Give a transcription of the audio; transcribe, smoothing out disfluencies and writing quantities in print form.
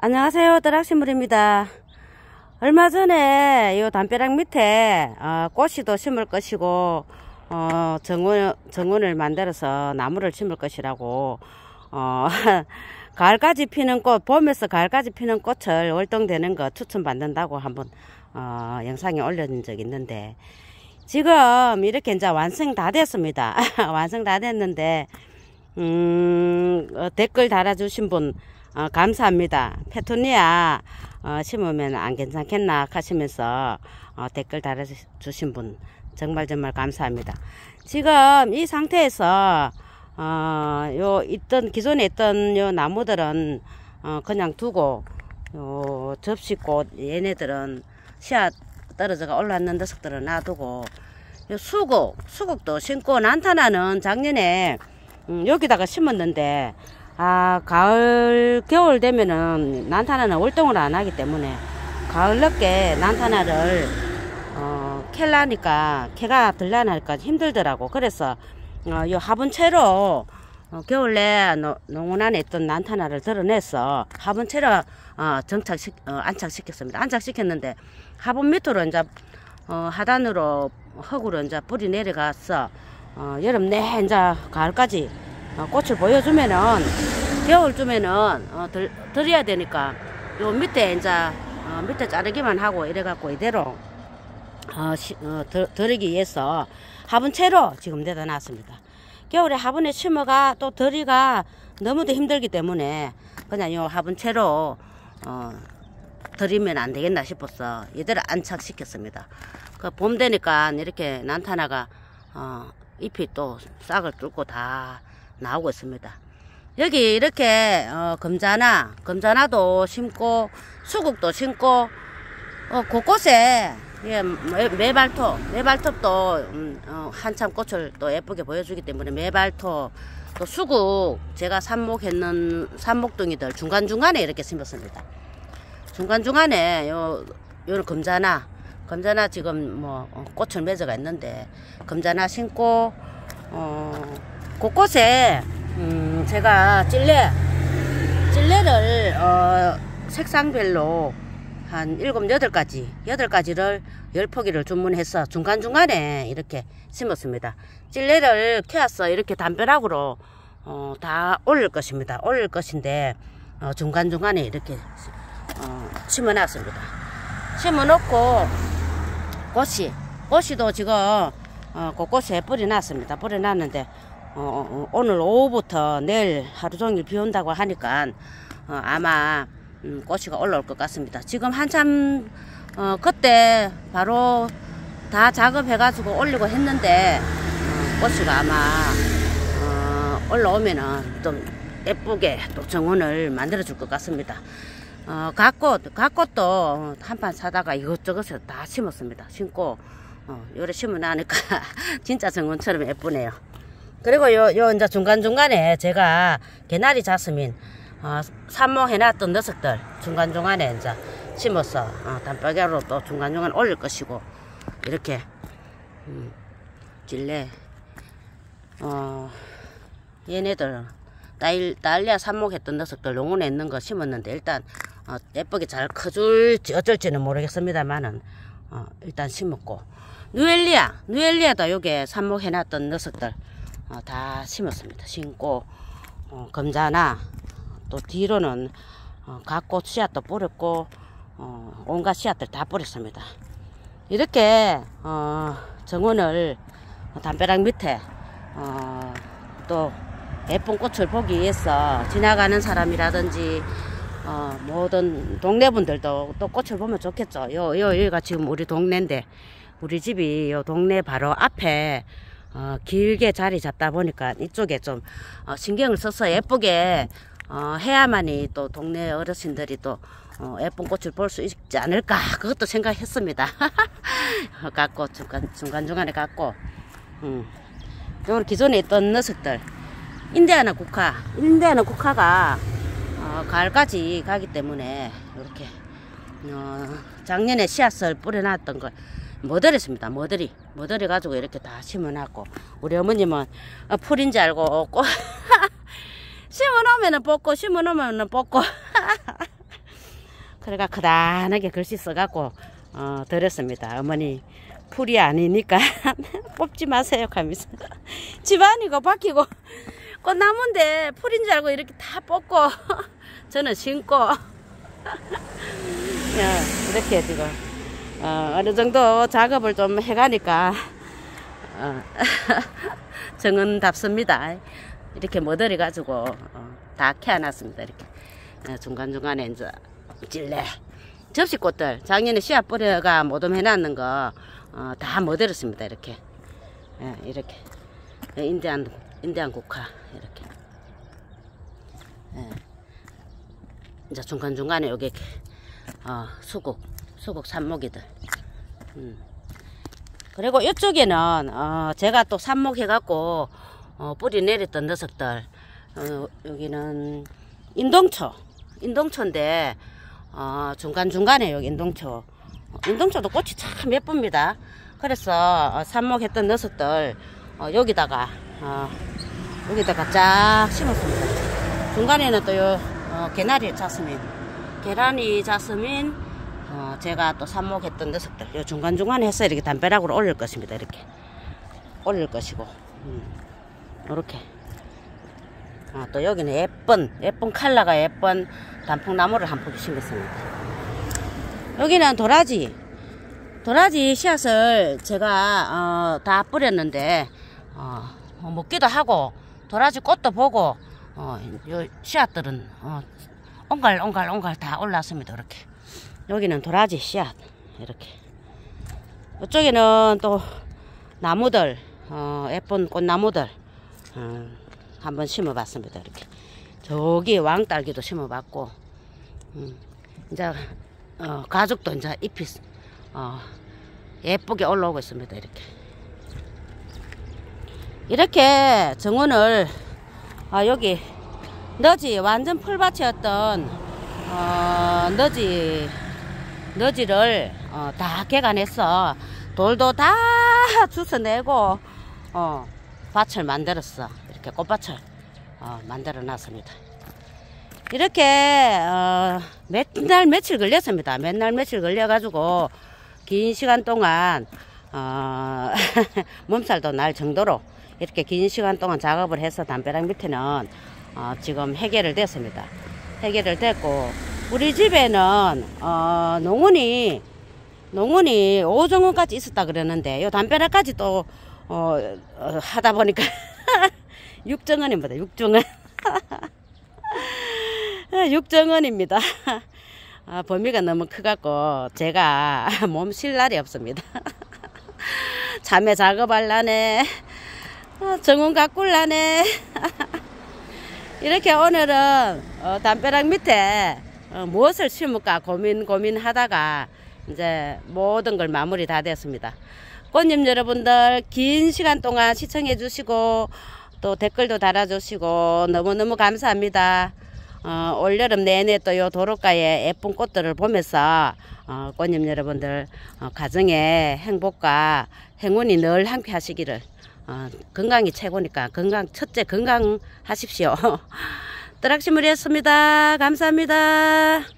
안녕하세요. 드락식물입니다. 얼마 전에 요 담벼락 밑에 꽃이도 심을 것이고 정원을 만들어서 나무를 심을 것이라고 가을까지 피는 꽃, 봄에서 가을까지 피는 꽃을 월동되는 거 추천받는다고 한번 영상에 올려준 적이 있는데, 지금 이렇게 이제 완성 다 됐습니다. 완성 다 됐는데 댓글 달아주신 분 감사합니다. 페투니아 심으면 안 괜찮겠나 하시면서 댓글 달아주신 분 정말 감사합니다. 지금 이 상태에서 기존에 있던 요 나무들은 그냥 두고, 요 접시꽃 얘네들은 씨앗 떨어져가 올라왔는 녀석들은 놔두고, 요 수국도 심고, 난타나는 작년에 여기다가 심었는데, 가을 겨울 되면은 난타나는 월동을 안 하기 때문에 가을 늦게 난타나를 캘라니까 캐가 들라니까 힘들더라고. 그래서 요 화분채로 겨울 내 농원 안에 있던 난타나를 드러내서 화분채로 안착시켰습니다. 안착시켰는데 화분 밑으로 이제 하단으로 흙으로 이제 뿌리 내려가서 여름 내 이제 가을까지 꽃을 보여주면은 겨울쯤에는 드려야 되니까 요 밑에 이제 밑에 자르기만 하고 이래갖고 이대로 드리기 위해서 화분채로 지금 내다 놨습니다. 겨울에 화분에 심어가 또 드리가 너무도 힘들기 때문에 그냥 요 화분채로 드리면 안 되겠나 싶어서 이대로 안착시켰습니다. 그 봄 되니까 이렇게 난타나가 잎이 또 싹을 뚫고 다 나오고 있습니다. 여기 이렇게 금자나도 심고 수국도 심고 곳곳에 매발톱도 한참 꽃을 또 예쁘게 보여주기 때문에 매발톱, 또 수국 제가 삽목둥이들 중간중간에 이렇게 심었습니다. 중간중간에 요런 금자나 지금 꽃을 맺어가 있는데 금자나 심고 곳곳에 제가 찔레를 색상별로 한 8가지를 10포기를 주문해서 중간중간에 이렇게 심었습니다. 찔레를 캐서 이렇게 담벼락으로 다 올릴 것입니다. 올릴 것인데 중간중간에 이렇게 심어놨습니다. 심어놓고 꽃이도 지금 곳곳에 뿌려놨습니다. 뿌려놨는데 오늘 오후부터 내일 하루종일 비 온다고 하니까 아마 꽃이가 올라올 것 같습니다. 지금 한참 그때 바로 다 작업해가지고 올리고 했는데 꽃이가 아마 올라오면은 좀 예쁘게 또 정원을 만들어 줄 것 같습니다. 갓꽃도 한판 사다가 이것저것을 다 심었습니다. 심고 요래 심어놔니까 진짜 정원처럼 예쁘네요. 그리고 요 이제 중간중간에 제가 개나리 자스민 삽목해놨던 녀석들 중간중간에 이제 심어서 담벼락으로 또 중간중간 올릴 것이고, 이렇게 찔레 얘네들 달리아 삽목했던 녀석들 농원에 있는 거 심었는데 일단 예쁘게 잘 커줄지 어쩔지는 모르겠습니다만은 일단 심었고, 누엘리아도 요게 삽목해놨던 녀석들 다 심었습니다. 심고 금자나 또 뒤로는 갓꽃 씨앗도 뿌렸고 온갖 씨앗들 다 뿌렸습니다. 이렇게 정원을 담벼락 밑에 또 예쁜 꽃을 보기 위해서 지나가는 사람이라든지 모든 동네분들도 또 꽃을 보면 좋겠죠. 여기가 지금 우리 동네인데, 우리 집이 요 동네 바로 앞에 길게 자리 잡다 보니까 이쪽에 좀 신경을 써서 예쁘게 해야만이 또 동네 어르신들이 또 예쁜 꽃을 볼 수 있지 않을까, 그것도 생각했습니다. 갖고 중간중간에 갖고 기존에 있던 녀석들 인디아나 국화가 가을까지 가기 때문에 이렇게 작년에 씨앗을 뿌려놨던 걸 머더리입니다. 머더리 가지고 이렇게 다 심어놨고, 우리 어머님은 풀인지 알고 심어놓으면은 뽑고 그래가 크다하게 글씨 써갖고 드렸습니다. 어머니 풀이 아니니까 뽑지 마세요 하면서 집안이고 바뀌고 꽃나무인데 풀인 줄 알고 이렇게 다 뽑고 저는 심고 이렇게 지금 어느 정도 작업을 좀 해가니까 정은답습니다. 이렇게 머더리 가지고 다 캐어놨습니다. 이렇게 중간중간에 이제 찔레 접시꽃들 작년에 씨앗 뿌려가 모둠 해놨는 거 다 머더렸습니다. 이렇게 이렇게 인디안 국화 이렇게 이제 중간중간에 여기 수국 삽목이들 그리고 이쪽에는 제가 또 삽목해갖고 뿌리 내렸던 녀석들 여기는 인동초인데 중간중간에 여기 인동초도 꽃이 참 예쁩니다. 그래서 삽목했던 녀석들 여기다가 쫙 심었습니다. 중간에는 또 개나리 자스민 제가 또 삽목했던 녀석들 요 중간중간에 해서 이렇게 담벼락으로 올릴 것입니다. 이렇게 올릴 것이고 이렇게 또 여기는 예쁜 컬러가 예쁜 단풍나무를 한 포기 심었습니다. 여기는 도라지 씨앗을 제가 다 뿌렸는데 먹기도 하고 도라지 꽃도 보고 요 씨앗들은 옹갈 다 올랐습니다. 이렇게 여기는 도라지 씨앗 이렇게 이쪽에는 또 나무들 예쁜 꽃나무들 한번 심어봤습니다. 이렇게 저기 왕딸기도 심어봤고 이제 가죽도 이제 잎이 예쁘게 올라오고 있습니다. 이렇게 정원을 여기 너지 완전 풀밭이었던 너지를 다 개간해서 돌도 다 주워내고 밭을 만들었어. 이렇게 꽃밭을 만들어 놨습니다. 이렇게 맨날 며칠 걸렸습니다. 맨날 며칠 걸려가지고 긴 시간 동안 몸살도 날 정도로 이렇게 긴 시간 동안 작업을 해서 담벼락 밑에는 지금 해결을 됐습니다. 해결을 됐고 우리 집에는 농원이 5정원까지 있었다 그러는데 요 담벼락까지 또 하다 보니까 6정원입니다. 6정원입니다. 범위가 너무 크갖고 제가 몸 쉴 날이 없습니다. 잠에 작업할라네 정원 가꿀라네 이렇게 오늘은 담벼락 밑에 무엇을 심을까 고민하다가 이제 모든 걸 마무리 다 됐습니다. 꽃님 여러분들 긴 시간 동안 시청해 주시고 또 댓글도 달아주시고 너무너무 감사합니다. 올여름 내내 또 요 도로가에 예쁜 꽃들을 보면서 꽃님 여러분들 가정에 행복과 행운이 늘 함께 하시기를 건강이 최고니까 첫째 건강하십시오. 뜨락시물이었습니다. 감사합니다.